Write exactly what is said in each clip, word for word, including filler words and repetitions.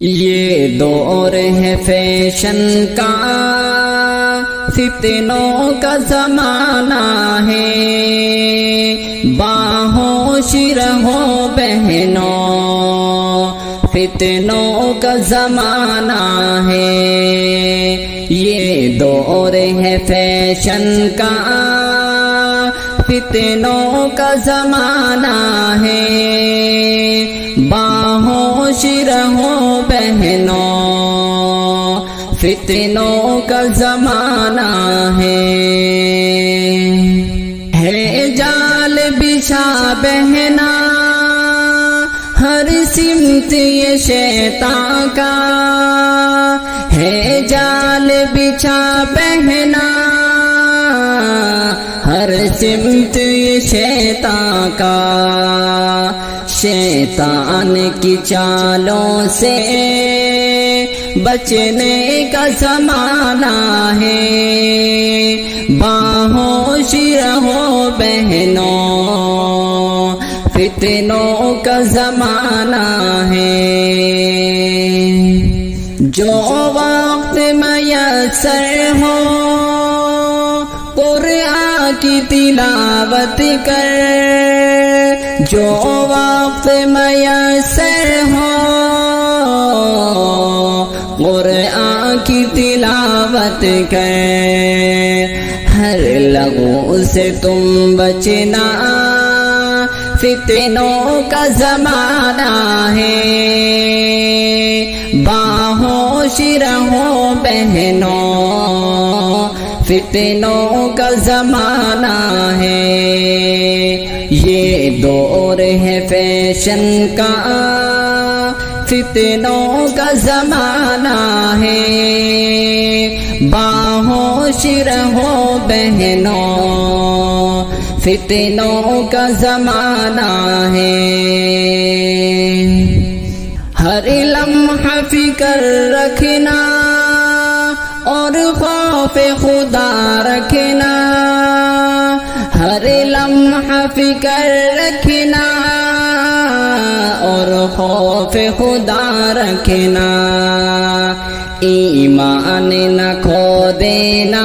یہ دور ہے فیشن کا، فتنوں کا زمانہ ہے، باہوش رہو بہنوں، فتنوں کا زمانہ ہے۔ یہ دور ہے فیشن کا، فتنوں کا زمانہ ہے، باہوش رہو بہنوں، فتنوں کا زمانہ ہے۔ ہے جال بچھا بہنا ہر سمت یہ شیطان کا، ہے جال بچھا بہنا ہر سمت یہ شیطان کا، شیطان کی چالوں سے بچنے کا زمانہ ہے، باہوش رہو بہنوں، فتنوں کا زمانہ ہے۔ جو وقت میسر ہو قرآن کی تلاوت کر، جو وقت میسر ہو قرآن کی تلاوت کر، ہر لغو سے تم بچنا، فتنوں کا زمانہ ہے، باہوش رہو بہنوں، فتنوں کا زمانہ ہے۔ یہ دور ہے فیشن کا، فتنوں کا زمانہ ہے، باہوش رہو بہنوں، فتنوں کا زمانہ ہے۔ ہر لمحہ فکر رکھنا اور خوف خدا رکھنا، ہر لمحہ فکر رکھنا اور خوف خدا رکھنا، ایمان نہ کھو دینا،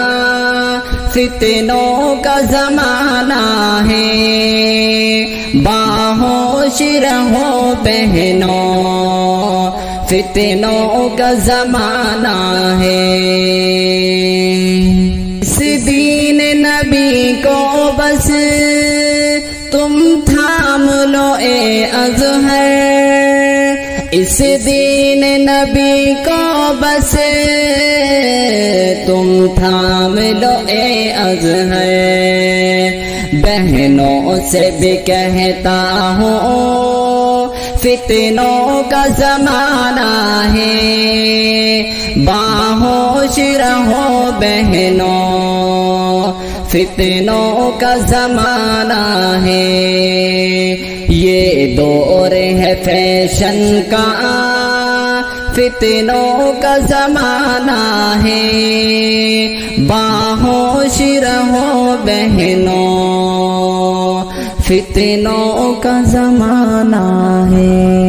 فتنوں کا زمانہ ہے، باہوش رہو بہنوں، فتنوں کا زمانہ ہے۔ اس دین نبی کو بس تم تھام لو اے اظہر، اس دین نبی کو بس تم تھام لو اے اظہر، بہنوں سے بھی کہتا ہوں فتنوں کا زمانہ ہے، باہوش رہو بہنوں، فتنوں کا زمانہ ہے۔ یہ دور ہے فیشن کا، فتنوں کا زمانہ ہے، باہوش رہو بہنوں، فتنوں کا زمانہ ہے۔